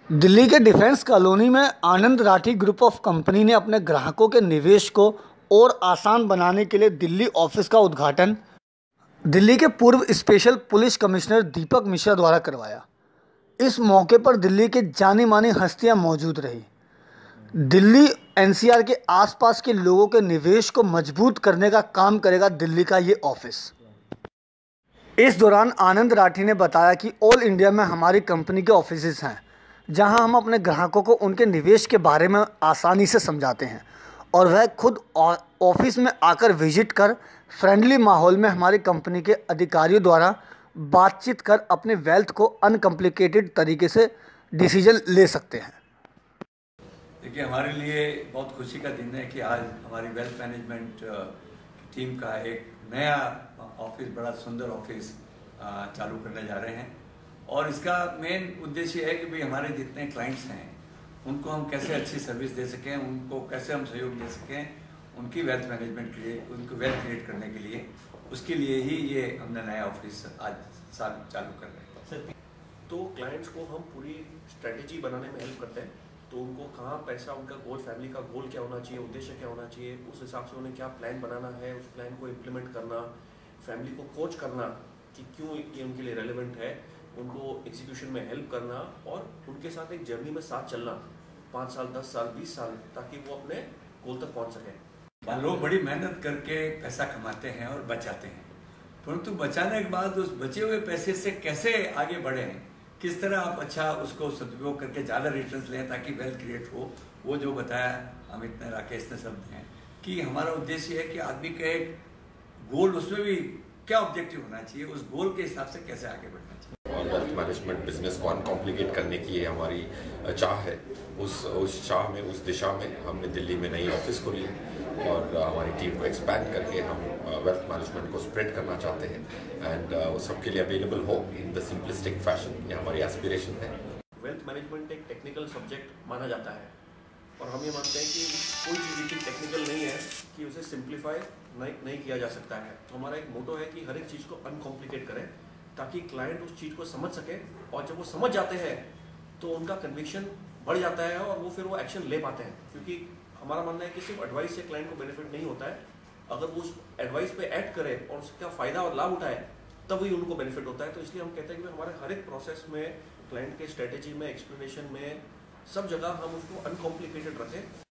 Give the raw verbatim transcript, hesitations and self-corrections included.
दिल्ली के defence colony में Anand Rathi group of company ने अपने ग्राहकों के निवेश को और आसान बनाने के लिए दिल्ली ऑफिस का उद्घाटन दिल्ली के पूर्व special police commissioner Deepak Mishra द्वारा करवाया। इस मौके पर दिल्ली के जानी मानी हस्तियां मौजूद रही। दिल्ली एनसीआर के आसपास के लोगों के निवेश को मजबूत करने का काम करेगा दिल्ली का ये ऑफिस। इस दौरान आनंद राठी ने बताया कि ऑल इंडिया में हमारी कंपनी के ऑफिसेज हैं, जहां हम अपने ग्राहकों को उनके निवेश के बारे में आसानी से समझाते हैं और वह खुद ऑफिस में आकर विजिट कर फ्रेंडली माहौल में हमारी कंपनी के अधिकारियों द्वारा बातचीत कर अपने वेल्थ को अनकॉम्प्लिकेटेड तरीके से डिसीजन ले सकते हैं। देखिए, हमारे लिए बहुत खुशी का दिन है कि आज हमारी वेल्थ मैनेजमेंट टीम का एक नया ऑफिस, बड़ा सुंदर ऑफिस चालू करने जा रहे हैं। और इसका मेन उद्देश्य है कि भाई हमारे जितने क्लाइंट्स हैं उनको हम कैसे अच्छी सर्विस दे सकें, उनको कैसे हम सहयोग दे सकें, उनकी वेल्थ मैनेजमेंट क्रिएट उनको वेल्थ क्रिएट करने के लिए, उसके लिए ही ये हमने नया ऑफिस आज साल चालू कर रहे हैं। तो क्लाइंट्स को हम पूरी स्ट्रेटेजी बनाने में हेल्प करते हैं। तो उनको कहाँ पैसा, उनका गोल, फैमिली का गोल क्या होना चाहिए, उद्देश्य क्या होना चाहिए, उस हिसाब से उन्हें क्या प्लान बनाना है, उस प्लान को इम्प्लीमेंट करना, फैमिली को कोच करना कि क्यों ये उनके लिए रेलेवेंट है, उनको एग्जीक्यूशन में हेल्प करना और उनके साथ एक जर्नी में साथ चलना पाँच साल, दस साल, बीस साल, ताकि वो अपने गोल तक पहुँच सकें। लोग बड़ी मेहनत करके पैसा कमाते हैं और बचाते हैं, परंतु बचाने के बाद उस बचे हुए पैसे से कैसे आगे बढ़ें, किस तरह आप अच्छा उसको सदुपयोग करके ज़्यादा रिटर्न्स लें ताकि वेल्थ क्रिएट हो, वो जो बताया अमित ने, राकेश ने, शब्द हैं कि हमारा उद्देश्य है कि आदमी का एक गोल, उसमें भी क्या ऑब्जेक्टिव होना चाहिए, उस गोल के हिसाब से कैसे आगे बढ़ना चाहिए। और वेल्थ मैनेजमेंट बिजनेस को अनकॉम्प्लिकेट करने की ये हमारी चाह है। उस उस चाह में, उस दिशा में हमने दिल्ली में नई ऑफिस खोली है और हमारी टीम को एक्सपैंड करके हम वेल्थ मैनेजमेंट को स्प्रेड करना चाहते हैं एंड वो सबके लिए अवेलेबल हो इन द सिंपलिस्टिक फैशन। ये हमारी एस्पिरेशन है। वेल्थ मैनेजमेंट एक टेक्निकल सब्जेक्ट माना जाता है और हम ये मानते हैं कि कोई चीज़ इतनी टेक्निकल नहीं है कि उसे सिंप्लीफाई नहीं नहीं किया जा सकता है। तो हमारा एक मोटो है कि हर एक चीज़ को अनकॉम्प्लिकेट करें ताकि क्लाइंट उस चीज़ को समझ सके, और जब वो समझ जाते हैं तो उनका कन्विक्शन बढ़ जाता है और वो फिर वो एक्शन ले पाते हैं। क्योंकि हमारा मानना है कि सिर्फ एडवाइस से क्लाइंट को बेनिफिट नहीं होता है, अगर वो उस एडवाइस पे एक्ट करे और उसका फ़ायदा और लाभ उठाए तब ही उनको बेनिफिट होता है। तो इसलिए हम कहते हैं कि हमारे हर एक प्रोसेस में, क्लाइंट के स्ट्रेटेजी में, एक्सप्लेनेशन में, सब जगह हम उसको अनकॉम्प्लिकेटेड रखें।